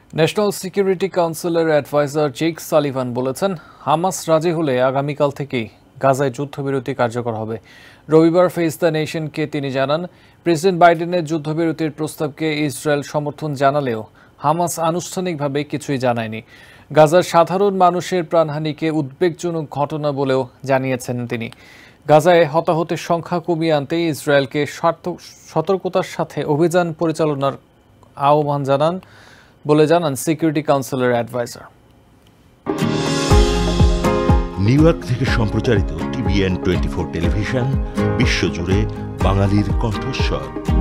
National security কাউন্সিলের advisor Jake Sullivan বলেছেন, Hamas রাজি হলে আগামীকাল থেকেই গাজায় যুদ্ধবিরতি কার্যকর হবে। রবিবার ফেস দ্য নেশনকে তিনি জানান, প্রেসিডেন্ট বাইডেনের যুদ্ধবিরতির প্রস্তাবকে ইসরায়েল সমর্থন জানালেও হামাস আনুষ্ঠানিকভাবে কিছুই জানায়নি। গাজার সাধারণ মানুষের প্রাণহানিকে উদ্বেগজনক ঘটনা বলেও জানিয়েছেন তিনি। গাজায় হতাহতের সংখ্যা কমিয়ে আনতে ইসরায়েলকে সতর্কতার সাথে অভিযান পরিচালনার আহ্বান জানান সিকিউরিটি কাউন্সিলের অ্যাডভাইজার। নিউ ইয়র্ক থেকে সম্প্রচারিত TVN 24 টেলিভিশন বিশ্বজুড়ে বাঙালির কণ্ঠস্বর।